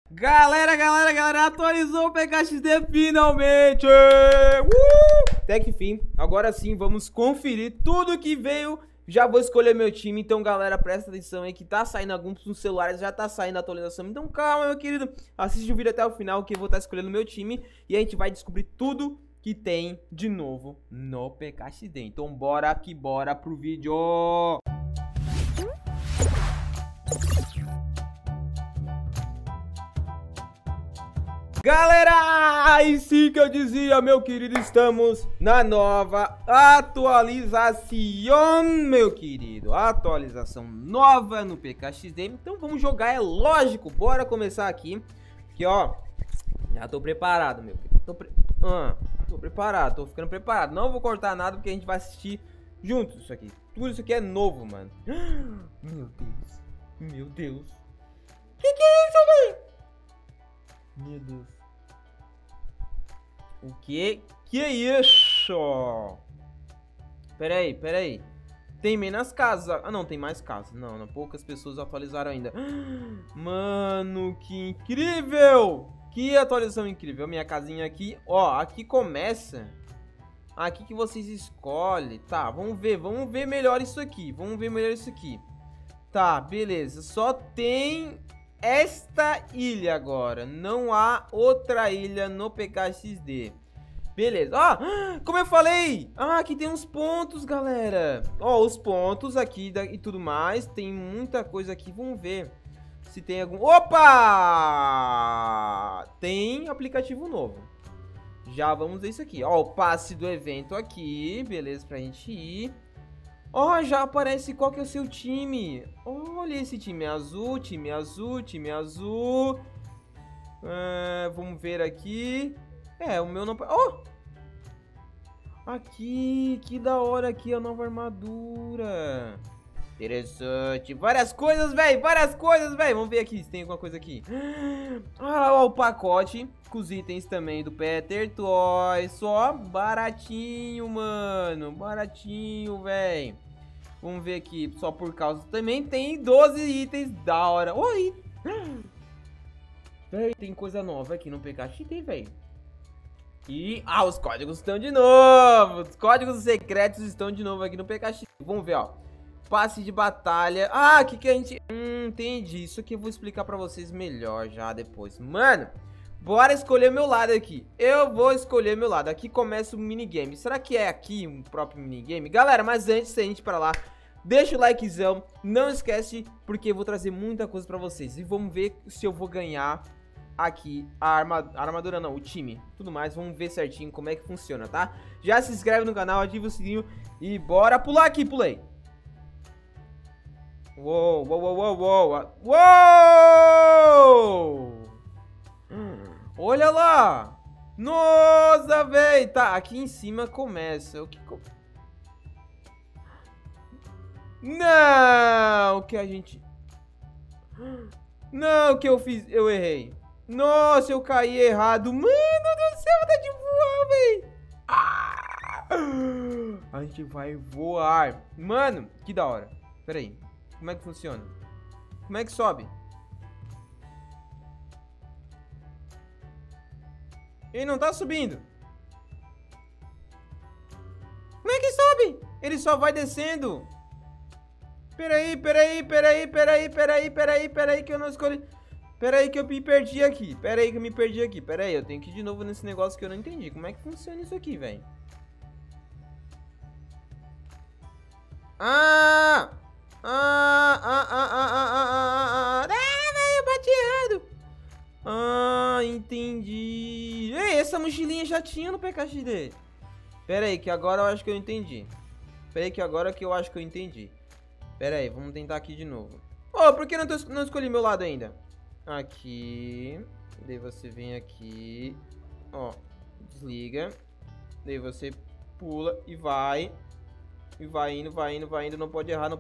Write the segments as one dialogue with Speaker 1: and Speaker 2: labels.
Speaker 1: Galera, atualizou o PKXD finalmente! Até que fim, agora sim vamos conferir tudo que veio. Já vou escolher meu time, então galera, presta atenção aí que tá saindo alguns nos celulares, já tá saindo a atualização. Então calma, meu querido, assiste o vídeo até o final que eu vou estar escolhendo meu time e a gente vai descobrir tudo que tem de novo no PKXD. Então bora que bora pro vídeo! Galera, aí sim que eu dizia, meu querido, estamos na nova atualização, meu querido. Atualização nova no PKXD, então vamos jogar, é lógico. Bora começar aqui, que ó, já tô preparado, meu querido. Tô preparado, tô ficando preparado. Não vou cortar nada porque a gente vai assistir juntos isso aqui. Tudo isso aqui é novo, mano. Meu Deus. Que é isso, velho? Meu Deus. O que é isso? Pera aí. Tem menos casas. Ah, não, tem mais casas. Não, poucas pessoas atualizaram ainda. Mano, que incrível! Que atualização incrível. Minha casinha aqui. Ó, aqui começa. Aqui que vocês escolhem. Tá, vamos ver melhor isso aqui. Tá, beleza. Só tem esta ilha agora, não há outra ilha no PKXD. Beleza, ó, como eu falei, aqui tem uns pontos, galera. Ó, os pontos aqui e tudo mais, tem muita coisa aqui, vamos ver se tem algum... Opa! Tem aplicativo novo. Já vamos ver isso aqui, ó, o passe do evento aqui, beleza, pra gente ir. Ó, já aparece qual que é o seu time. Olha esse time azul, time azul. Vamos ver aqui. O meu não... Ó! Aqui, que da hora aqui a nova armadura. Interessante. Várias coisas, velho. Vamos ver aqui se tem alguma coisa aqui. Ó, o pacote com os itens também do Peter Toys. Só baratinho, mano. Baratinho, velho. Vamos ver aqui, só por causa. Também tem 12 itens da hora. Oi! Véi, tem coisa nova aqui no PKXD, velho. E, os códigos estão de novo. Os códigos secretos estão de novo aqui no PKXD. Vamos ver, ó. Passe de batalha. Aqui que a gente... entendi. Isso aqui eu vou explicar pra vocês melhor já depois. Mano, bora escolher meu lado aqui. Eu vou escolher meu lado. Aqui começa o minigame. Será que é aqui um próprio minigame? Galera, mas antes de a gente ir pra lá, deixa o likezão. Não esquece, porque eu vou trazer muita coisa pra vocês. E vamos ver se eu vou ganhar aqui a armadura não, o time. Tudo mais, vamos ver certinho como é que funciona, tá? Já se inscreve no canal, ativa o sininho e bora pular aqui, pulei. Uou! Olha lá! Nossa, véi! Tá, aqui em cima começa. O que... Não! O que a gente... Não, o que eu fiz? Eu errei. Nossa, eu caí errado. Mano do céu, tá de voar, véi! A gente vai voar. Mano, que da hora. Pera aí. Como é que funciona? Como é que sobe? Ele não tá subindo. Como é que sobe? Ele só vai descendo. Peraí, que eu não escolhi. Peraí que eu me perdi aqui. Peraí, eu tenho que ir de novo nesse negócio que eu não entendi. Como é que funciona isso aqui, velho? Eu bati errado. Entendi. Ei, essa mochilinha já tinha no PKXD. Pera aí, que agora eu acho que eu entendi. Pera aí, vamos tentar aqui de novo. Por que não escolhi meu lado ainda? Aqui. Daí você vem aqui. Ó, desliga. Daí você pula e vai. E vai indo. Não pode errar.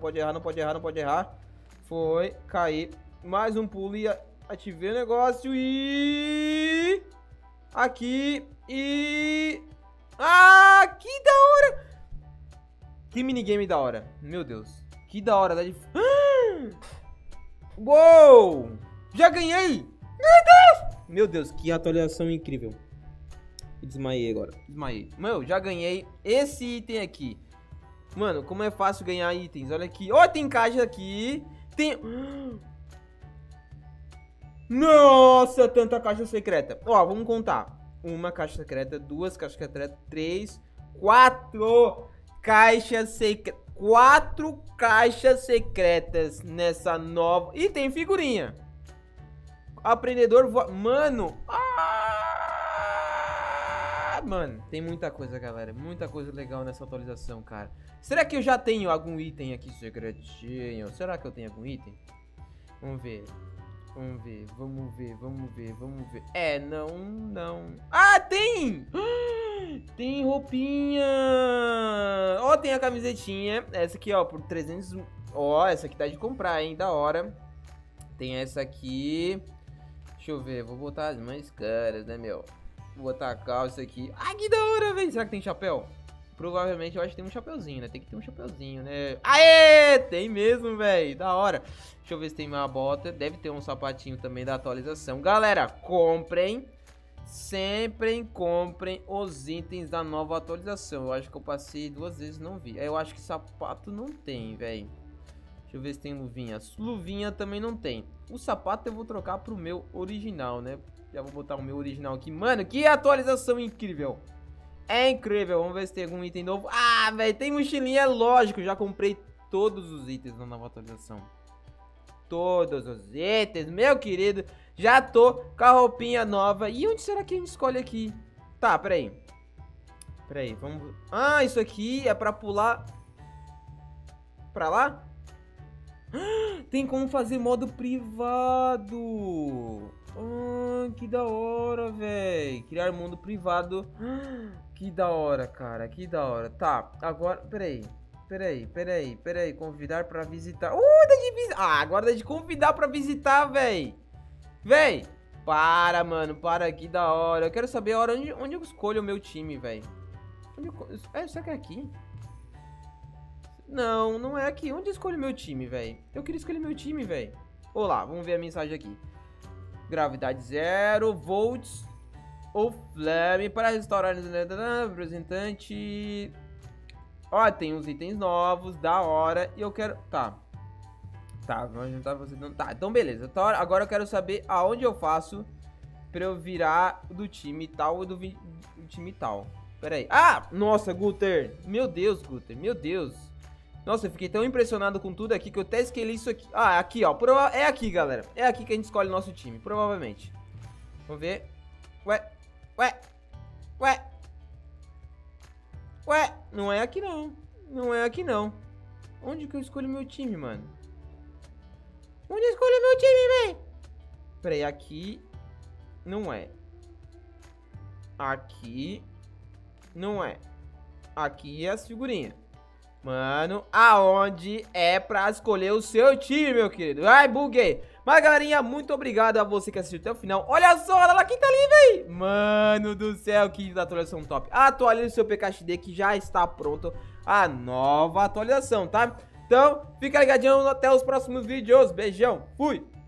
Speaker 1: Foi, cair. Mais um pulo e ativei o negócio. E... aqui. E... que da hora! Que minigame da hora. Meu Deus. Que da hora. Uou! Já ganhei! Meu Meu Deus, que atualização incrível. Desmaiei agora. Desmaiei. Meu, já ganhei esse item aqui. Mano, como é fácil ganhar itens. Olha aqui. Ó, tem caixa aqui. Tem... Nossa, tanta caixa secreta. Ó, vamos contar. Uma caixa secreta, duas caixas secretas, 3, 4 caixas secretas. 4 caixas secretas nessa nova... E tem figurinha. Aprendedor voa... Mano. Mano, tem muita coisa, galera. Muita coisa legal nessa atualização, cara. Será que eu já tenho algum item aqui secretinho? Será que eu tenho algum item? Vamos ver. Vamos ver, vamos ver, vamos ver, vamos ver. É, não. Ah, tem! Tem roupinha! Ó, tem a camisetinha. Essa aqui, ó, por 300... Ó, essa aqui dá de comprar, hein? Da hora. Tem essa aqui. Deixa eu ver, vou botar as mais caras, né, meu? Vou botar a calça aqui. Ah, que da hora, velho! Será que tem chapéu? Provavelmente eu acho que tem um chapeuzinho, né? Tem que ter um chapeuzinho, né? Aê! Tem mesmo, velho. Da hora. Deixa eu ver se tem uma bota. Deve ter um sapatinho também da atualização. Galera, comprem. Sempre comprem os itens da nova atualização. Eu acho que eu passei 2 vezes e não vi. Eu acho que sapato não tem, velho. Deixa eu ver se tem luvinha. Luvinha também não tem. O sapato eu vou trocar pro meu original, né? Já vou botar o meu original aqui. Mano, que atualização incrível. É incrível, vamos ver se tem algum item novo. Ah, velho, tem mochilinha, lógico. Já comprei todos os itens da nova atualização. Todos os itens, meu querido. Já tô com a roupinha nova. E onde será que a gente escolhe aqui? Tá, peraí. Peraí, vamos... Ah, isso aqui é pra pular... Pra lá? Tem como fazer modo privado. Que da hora, velho. Criar mundo privado. Que da hora, cara. Que da hora. Tá, agora... Peraí. Convidar pra visitar. Dá de visitar. Ah, agora dá de convidar pra visitar, velho. Véi. Para, mano. Para aqui, da hora. Eu quero saber a hora onde eu escolho o meu time, velho. Será que é aqui? Não, não é aqui. Onde eu escolho o meu time, velho? Eu queria escolher meu time, velho. Olá, vamos ver a mensagem aqui. Gravidade 0 volts ou flame para restaurar representante. Ó, tem uns itens novos, da hora. E eu quero... Tá, vamos juntar você. Tá, então beleza. Agora eu quero saber aonde eu faço pra eu virar do time tal ou do time tal. Pera aí. Ah, nossa, Guter. Meu Deus, Guter, meu Deus. Nossa, eu fiquei tão impressionado com tudo aqui que eu até esqueci isso aqui. Ah, aqui, ó. É aqui, galera. É aqui que a gente escolhe o nosso time, provavelmente. Vamos ver. Ué. Não é aqui, não. Não é aqui, não. Onde que eu escolho meu time, mano? Onde eu escolho meu time, velho? Pera aí, aqui. Não é. Aqui. Não é. Aqui é as figurinhas. Mano, aonde é pra escolher o seu time, meu querido? Ai, buguei. Mas, galerinha, muito obrigado a você que assistiu até o final. Olha só, olha lá quem tá ali, velho. Mano do céu, que atualização top. Atualize o seu PKXD que já está pronto a nova atualização, tá? Então, fica ligadinho até os próximos vídeos. Beijão, fui!